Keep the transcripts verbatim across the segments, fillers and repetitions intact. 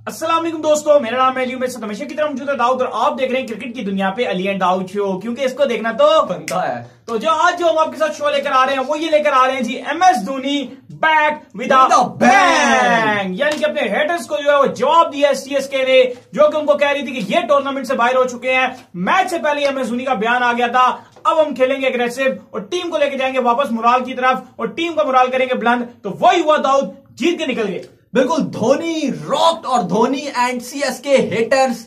अस्सलाम वालेकुम दोस्तों, मेरा नाम है अली। मैं हमेशा की तरह मौजूद है दाऊद और आप देख रहे हैं क्रिकेट की दुनिया पे अली एंड दाऊद शो, क्योंकि इसको देखना तो बनता है। तो जो आज जो हम आपके साथ शो लेकर आ रहे हैं वो ये लेकर आ रहे हैं जी, M S Dhoni back with a bang. यानी कि अपने हेटर्स को जो है वो जवाब दिया सीएसके ने, जो कि उनको कह रही थी कि ये टूर्नामेंट से बाहर हो चुके हैं। मैच से पहले एम एस धोनी का बयान आ गया था, अब हम खेलेंगे एग्रेसिव और टीम को लेकर जाएंगे वापस मुराल की तरफ और टीम का मुराल करेंगे बुलंद। तो वही हुआ दाऊद, जीत के निकल गए। बिल्कुल, धोनी रॉक्ड और Dhoni and CSK haters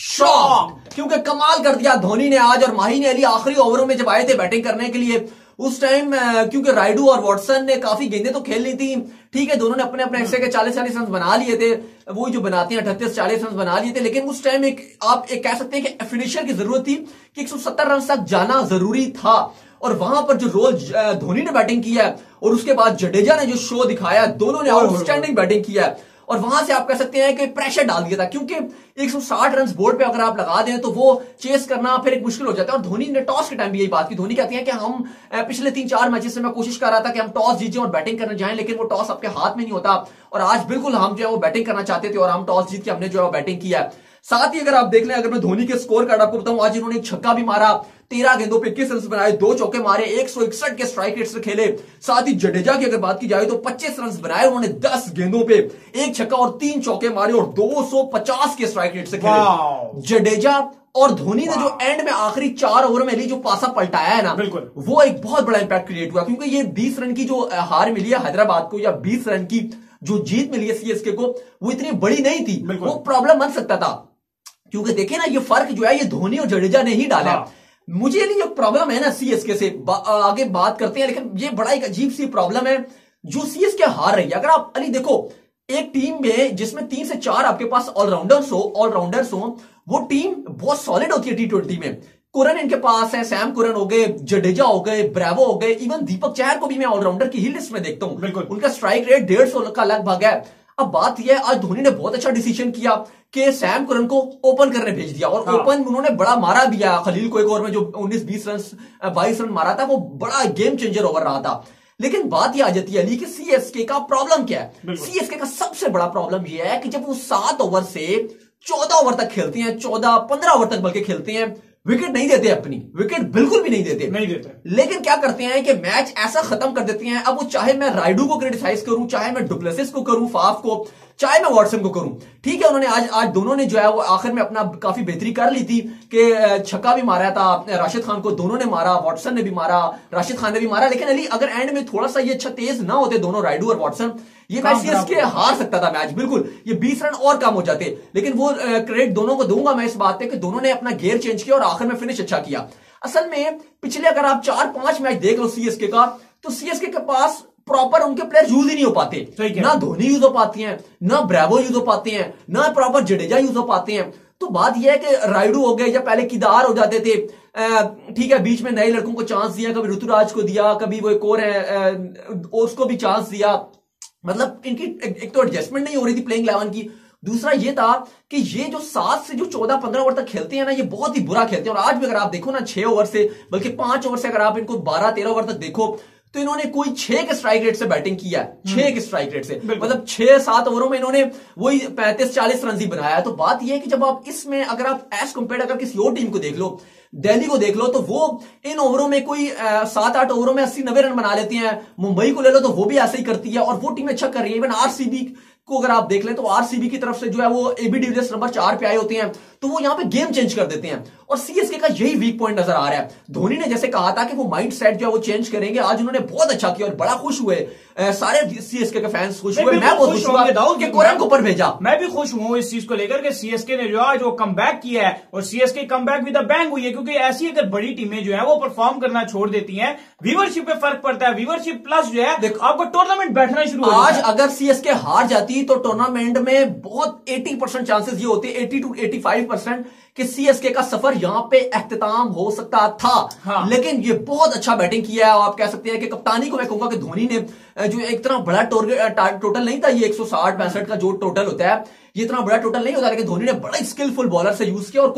shock, क्योंकि कमाल कर दिया धोनी ने आज। और माही अली आखिरी ओवरों में जब आए थे बैटिंग करने के लिए, उस टाइम क्योंकि राइडू और वॉटसन ने काफी गेंदें तो खेल ली थी, ठीक है, दोनों ने अपने अपने हिस्से के चालीस चालीस रन बना लिए थे, वो जो बनाते हैं अठतीस चालीस रन बना लिए थे। लेकिन उस टाइम एक आप एक कह सकते हैं कि फिनिशर की जरूरत थी कि एक सौ सत्तर रन तक जाना जरूरी था। और वहां पर जो रोल धोनी ने बैटिंग किया है और उसके बाद जडेजा ने जो शो दिखाया, दोनों ने आउटस्टैंडिंग बैटिंग किया है। और वहां से आप कह सकते हैं कि प्रेशर डाल दिया था, क्योंकि एक सौ साठ रन बोर्ड पे अगर आप लगा दें तो वो चेस करना फिर एक मुश्किल हो जाता है। और धोनी ने टॉस के टाइम भी यही बात की। धोनी कहती है कि हम पिछले तीन चार मैचेस से मैं कोशिश कर रहा था कि हम टॉस जीतें और बैटिंग करने जाएं, लेकिन वो टॉस आपके हाथ में नहीं होता। और आज बिल्कुल हम जो है वो बैटिंग करना चाहते थे और हम टॉस जीत के हमने जो है वो बैटिंग किया है। साथ ही अगर आप देख लें, अगर मैं धोनी के स्कोर कार्ड आपको बताऊं, आज इन्होंने एक छक्का भी मारा, तेरह गेंदों पे इक्कीस रन बनाए, दो चौके मारे, एक सौ इकसठ के स्ट्राइक रेट से खेले। साथ ही जडेजा की अगर बात की जाए तो पच्चीस रन बनाए उन्होंने, दस गेंदों पे एक छक्का और तीन चौके मारे और दो सौ पचास के स्ट्राइक रेट से खेले जडेजा। और धोनी ने जो एंड में आखिरी चार ओवर में ली जो पासा पलटाया है ना, बिल्कुल वो एक बहुत बड़ा इंपैक्ट क्रिएट हुआ, क्योंकि ये बीस रन की जो हार मिली है हैदराबाद को, या बीस रन की जो जीत मिली है सीएसके को, वो इतनी बड़ी नहीं थी। वो प्रॉब्लम बन सकता था, क्योंकि देखिए ना, ये फर्क जो है ये धोनी और जडेजा ने ही डाला। हाँ। मुझे ये जो प्रॉब्लम है ना सीएसके से बा, आगे बात करते हैं, लेकिन ये बड़ा एक अजीब सी प्रॉब्लम है जो सीएसके हार रही है। अगर आप अली देखो, एक टीम में जिसमें तीन से चार आपके पास ऑलराउंडर्स हो ऑलराउंडर्स हो वो टीम बहुत सॉलिड होती है टी ट्वेंटी में। कुरन इनके पास है, सैम कुरन हो गए, जडेजा हो गए, ब्रावो हो गए, इवन दीपक चहर को भी मैं ऑलराउंडर की ही लिस्ट में देखता हूं। बिल्कुल, उनका स्ट्राइक रेट डेढ़ सौ का लगभग है। अब बात यह है, आज धोनी ने बहुत अच्छा डिसीजन किया कि सैम कुरन को ओपन करने भेज दिया। और हाँ। ओपन उन्होंने बड़ा मारा भी है, खलील को एक ओवर में जो उन्नीस बीस रन बाईस रन मारा था, वो बड़ा गेम चेंजर ओवर रहा था। लेकिन बात यह आ जाती है अली कि सीएसके का प्रॉब्लम क्या है। सीएसके का सबसे बड़ा प्रॉब्लम यह है कि जब वो सात ओवर से चौदह ओवर तक खेलते हैं, चौदह पंद्रह ओवर तक बल्कि खेलते हैं, विकेट नहीं देते, अपनी विकेट बिल्कुल भी नहीं देते नहीं देते लेकिन क्या करते हैं कि मैच ऐसा खत्म कर देते हैं। अब वो चाहे मैं राइडू को क्रिटिसाइज करूं, चाहे मैं डुप्लेसिस को करूं, फाफ को, चाहे मैं वॉटसन को करूं, ठीक है, उन्होंने आज आज दोनों ने जो है वो आखिर में अपना काफी बेहतरी कर ली थी कि छक्का भी मारा था राशिद खान को, दोनों ने मारा, वॉटसन ने भी मारा, राशिद खान ने भी मारा। लेकिन अली अगर एंड में थोड़ा सा ये अच्छा तेज ना होते दोनों, राइडू और वॉटसन, ये मैच सीएसके हार सकता था मैच, बिल्कुल ये बीस रन और कम हो जाते। लेकिन वो क्रेडिट दोनों को दूंगा मैं इस बात पे कि दोनों ने अपना गियर चेंज किया और आखिर में फिनिश अच्छा किया। असल में पिछले अगर आप चार पांच मैच देख लो सीएसके का, तो सीएसके के पास प्रॉपर उनके प्लेयर यूज ही नहीं हो पाते। ना धोनी यूज हो पाती हैं, ना ब्रावो यूज हो पाते हैं, ना प्रॉपर जडेजा यूज हो पाते हैं। तो बात यह है कि राइडू हो गए या पहले किदार हो जाते थे, ठीक है, बीच में नए लड़कों को चांस दिया, कभी ऋतुराज को दिया, कभी वो एक और है उसको भी चांस दिया। मतलब इनकी एक तो एडजस्टमेंट नहीं हो रही थी प्लेइंग इलेवन की। दूसरा ये था कि ये जो सात से जो चौदह पंद्रह ओवर तक खेलते हैं ना, ये बहुत ही बुरा खेलते हैं। और आज भी अगर आप देखो ना, छह ओवर से बल्कि पांच ओवर से अगर आप इनको बारह तेरह ओवर तक देखो, तो इन्होंने कोई छह के स्ट्राइक रेट से बैटिंग किया है, छह के स्ट्राइक रेट से, मतलब छह सात ओवरों में इन्होंने वही पैंतीस चालीस रन ही बनाया है। तो बात यह है कि जब आप इसमें अगर आप एज कंपेयर अगर किसी और टीम को देख लो, दिल्ली को देख लो, तो वो इन ओवरों में कोई सात आठ ओवरों में अस्सी नब्बे रन बना लेती हैं। मुंबई को ले लो तो वो भी ऐसे ही करती है और वो टीम अच्छा कर रही है। इवन आरसीबी को अगर आप देख लें तो आरसीबी की तरफ से जो है वो एबी डिविलियर्स नंबर चार पे आए होते हैं, तो वो यहां पे गेम चेंज कर देते हैं। और सीएसके का यही वीक पॉइंट नजर आ रहा है। धोनी ने जैसे कहा था कि वो माइंड सेट जो है वो चेंज करेंगे, आज उन्होंने बहुत अच्छा किया और बड़ा खुश हुए, सारे सीएसके के फैंस खुश हुए, मैं बहुत खुश हुआ कि कुरन को ऊपर भेजा। मैं भी खुश हूं इस चीज को लेकर के सीएसके ने जो आज वो कमबैक किया है और CSK comeback with a bang हुई है, क्योंकि ऐसी अगर बड़ी टीमें जो है वो परफॉर्म करना छोड़ देती हैं, व्यूअरशिप पे फर्क पड़ता है। व्यूअरशिप प्लस जो है आपको टूर्नामेंट बैठना शुरू हो जाता है। आज अगर सीएसके हार जाती तो टूर्नामेंट में बहुत अस्सी परसेंट चांसेस ये होते, अस्सी टू पचासी परसेंट कि सीएसके का सफर यहां पे एख्तिताम हो सकता था। हाँ। लेकिन ये बहुत अच्छा बैटिंग किया है। आप कह सकते हैं कि कप्तानी को मैं कहूंगा कि धोनी ने जो एक तरह बड़ा टोटल नहीं था, ये एक सौ साठ पैंसठ का जो टोटल होता है, ये इतना बड़ा टोटल नहीं होता, लेकिन धोनी ने बड़ा स्किलफुल बॉलर से यूज किया और कोई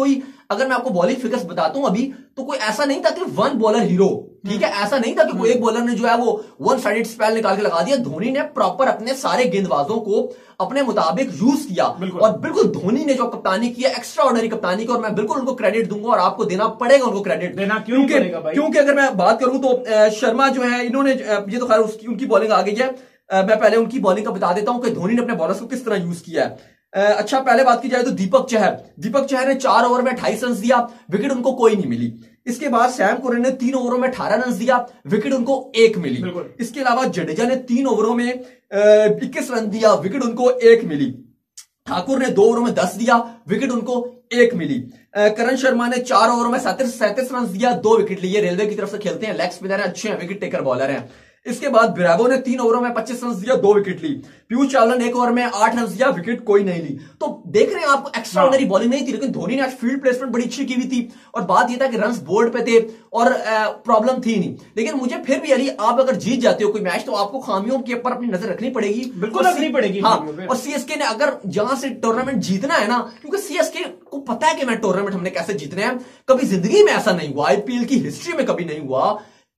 अगर मैं आपको बॉलिंग फिगर्स बताता हूं अभी, तो कोई ऐसा नहीं था कि वन बॉलर हीरो, ठीक है, ऐसा नहीं था कि कोई एक बॉलर ने जो है वो वन साइडेड स्पेल निकाल के लगा दिया। धोनी ने प्रॉपर अपने सारे गेंदबाजों को अपने मुताबिक यूज किया और बिल्कुल धोनी ने जो कप्तानी किया, एक्स्ट्रा ऑर्डिनरी कप्तानी की, और मैं बिल्कुल उनको क्रेडिट दूंगा और आपको देना पड़ेगा उनको क्रेडिट देना। क्यों क्योंकि क्योंकि अगर मैं बात करूं तो शर्मा जो है, इन्होंने ये तो खैर उसकी उनकी बॉलिंग आ गई है, मैं पहले उनकी बॉलिंग का बता देता हूं कि धोनी ने अपने बॉलर्स को किस तरह यूज किया है। अच्छा, पहले बात की जाए तो दीपक चहर दीपक चहर ने चार ओवर में अट्ठाईस रन दिया, विकेट उनको कोई नहीं मिली। इसके बाद सैम कुरैन ने तीन ओवरों में अठारह रन दिया, विकेट उनको एक मिली। इसके अलावा जडेजा ने तीन ओवरों में इक्कीस रन दिया, विकेट उनको एक मिली। ठाकुर ने दो ओवरों में दस दिया, विकेट उनको एक मिली। करण शर्मा ने चार ओवरों में सैंतीस सैंतीस रन दिया, दो विकेट लिए। रेलवे की तरफ से खेलते हैं, लेग स्पिनर है, अच्छे हैं, विकेट टेकर बॉलर हैं। इसके बाद ब्रावो ने तीन ओवरों में पच्चीस रन दिया, दो विकेट ली। पीयूष चावला ने एक ओवर में आठ रन दिया, विकेट कोई नहीं ली। तो देख रहे हैं आपको एक्स्ट्रा ऑर्डिनरी बॉलिंग नहीं थी, लेकिन धोनी ने आज फील्ड प्लेसमेंट बड़ी अच्छी की हुई थी। और बात यह था कि रन्स बोर्ड पे थे और प्रॉब्लम थी नहीं। लेकिन मुझे फिर भी अली, आप अगर जीत जाते हो कोई मैच तो आपको खामियों के ऊपर अपनी नजर रखनी पड़ेगी, बिल्कुल रखनी पड़ेगी। हाँ, और सीएसके ने अगर जहां से टूर्नामेंट जीतना है ना, क्योंकि सीएसके को पता है कि मैं टूर्नामेंट हमने कैसे जीतने हैं। कभी जिंदगी में ऐसा नहीं हुआ, आईपीएल की हिस्ट्री में कभी नहीं हुआ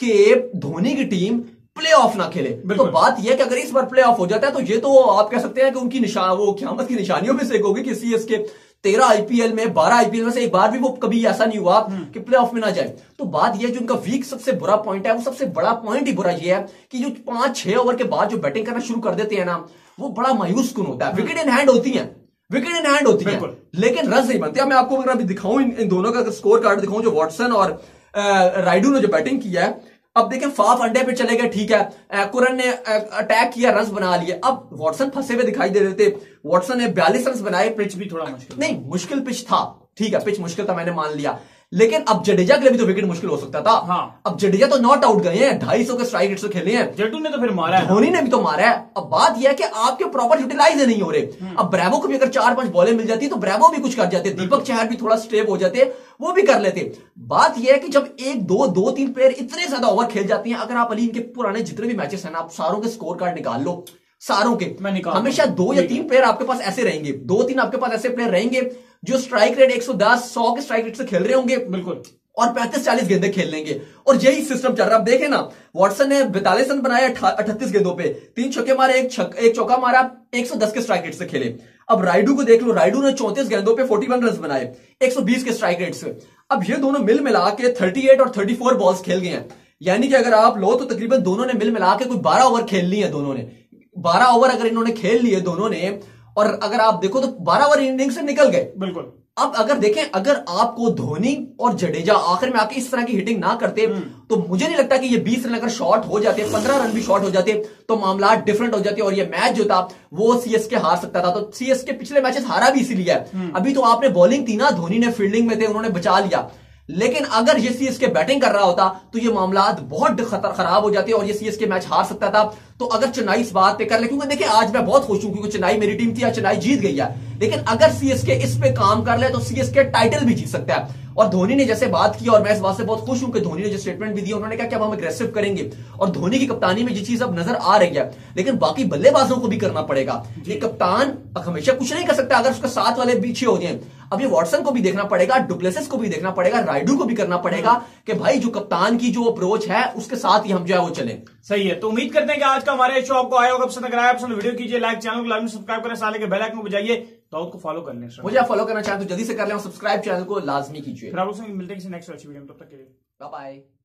कि धोनी की टीम प्ले ऑफ ना खेले। तो बात यह कि अगर इस बार प्ले ऑफ हो जाता है तो ये तो आप कह सकते हैं कि उनकी निशान वो क़यामत की निशानियों में से एक होगी कि सीएसके तेरह आईपीएल में बारह आईपीएल में से एक बार भी वो कभी ऐसा नहीं हुआ कि प्ले ऑफ में ना जाए। तो बात यह जो उनका वीक सबसे बुरा पॉइंट है, वो सबसे बड़ा पॉइंट ही बुरा ये है कि जो पांच छह ओवर के बाद जो बैटिंग करना शुरू कर देते हैं ना, वो बड़ा मायूस कुन होता है। विकेट इन हैंड होती है, विकेट इन हैंड होती है, लेकिन रन नहीं बनते। मैं आपको अगर अभी दिखाऊं इन, इन दोनों का स्कोर कार्ड दिखाऊं, जो वॉटसन और राइडू ने जो बैटिंग किया है। अब देखें, फाफ अंडे पे चले गए, ठीक है, कुरन ने अटैक किया, रन्स बना लिए। अब वॉटसन फंसे हुए दिखाई दे रहे थे, वॉटसन ने बयालीस रन्स बनाए। पिच भी थोड़ा मुश्किल, नहीं मुश्किल पिच था, ठीक है, पिच मुश्किल था, मैंने मान लिया, लेकिन अब जडेजा के लिए भी तो विकेट मुश्किल हो सकता था। हाँ। अब जडेजा तो नॉट आउट गए हैं, ढाई सौ के स्ट्राइक रेट से खेले हैं, जड्डू ने तो फिर मारा है, धोनी ने भी तो मारा है। अब बात यह है कि आपके प्रॉपर यूटिलाइज नहीं हो रहे। अब ब्रावो को भी अगर चार पांच बॉलें मिल जाती तो ब्रावो भी कुछ कर जाते, दीपक चहर भी थोड़ा स्टेप हो जाते, वो भी कर लेते। बात यह है कि जब एक दो दो तीन प्लेयर इतने ज्यादा ओवर खेल जाती हैं, अगर आप अली इनके पुराने जितने भी मैचेस हैं ना, आप सारों के स्कोर कार्ड निकाल लो, सारों के हमेशा दो या तीन प्लेयर आपके पास ऐसे रहेंगे, दो तीन आपके पास ऐसे प्लेयर रहेंगे जो स्ट्राइक रेट एक सौ दस सौ के स्ट्राइक रेट से खेल रहे होंगे, बिल्कुल, और पैंतीस चालीस गेंदे खेल लेंगे। और यही सिस्टम चल रहा है। अब देखें ना, वॉटसन ने बैतालीस रन बनाए अठतीस गेंदों पे, तीन छक्के मारे, एक छक, एक चौका मारा, एक सौ दस के स्ट्राइक रेट से खेले। अब राइडू को देख लो, राइडू ने चौंतीस गेंदों पे इकतालीस रन बनाए, एक सौ बीस के स्ट्राइक रेट से। अब ये दोनों मिल मिला के अड़तीस और चौंतीस बॉल्स खेल गए हैं, यानी कि अगर आप लो तो तकरीबन दोनों ने मिल मिला के कोई बारह ओवर खेल ली है। दोनों ने बारह ओवर अगर इन्होंने खेल लिए दोनों ने, और अगर आप देखो तो बारह ओवर इनिंग से निकल गए, बिल्कुल। अब अगर देखें, अगर आपको धोनी और जडेजा आखिर में आके इस तरह की हिटिंग ना करते तो मुझे नहीं लगता कि ये बीस रन अगर शॉर्ट हो जाते, पंद्रह रन भी शॉर्ट हो जाते तो मामला डिफरेंट हो जाते और ये मैच जो था वो सीएसके हार सकता था। तो सीएसके पिछले मैचेस हारा भी इसीलिए है। अभी तो आपने बॉलिंग थी ना, धोनी ने फील्डिंग में थे, उन्होंने बचा लिया। लेकिन अगर ये सीएसके बैटिंग कर रहा होता तो ये मामला बहुत खतर खराब हो जाते और ये सीएसके मैच हार सकता था। तो अगर चेन्नई इस बात पे कर ले, क्योंकि देखिए आज मैं बहुत खुश हूं क्योंकि चेन्नई मेरी टीम थी, आज चेन्नई जीत गई है, लेकिन अगर सीएसके इस पे काम कर ले तो सीएसके टाइटल भी जीत सकता है। और धोनी ने जैसे बात की, और मैं इस बात से बहुत खुश हूं कि धोनी ने जो स्टेटमेंट भी दिया, उन्होंने कहा कि अब हम अग्रेसिव करेंगे, और धोनी की कप्तानी में ये चीज अब नजर आ रही है। लेकिन बाकी बल्लेबाजों को भी करना पड़ेगा। ये कप्तान हमेशा कुछ नहीं कर सकता अगर उसके साथ वाले पीछे हो जाए। अब ये वॉटसन को भी देखना पड़ेगा, डुप्लेसिस को भी देखना पड़ेगा, राइडू को भी करना पड़ेगा कि भाई जो कप्तान की जो अप्रोच है उसके साथ ही हम जो है वो चले। सही है। तो उम्मीद करते हैं कि आज का हमारे शो आपको आया होगा पसंद। अगर आया पसंद वीडियो कीजिए लाइक, चैनल को लाजमी सब्सक्राइब करें, साले के बेल आइकन को बजाइए, दाऊद को फॉलो कर लें। मुझे आप फॉलो करना चाहें तो जल्दी से कर लें और सब्सक्राइब चैनल को लाजमी कीजिए। फिर आप लोग से मिलते हैं किसी नेक्स्ट अच्छी वीडियो में, तब तक के लिए बाय बाय।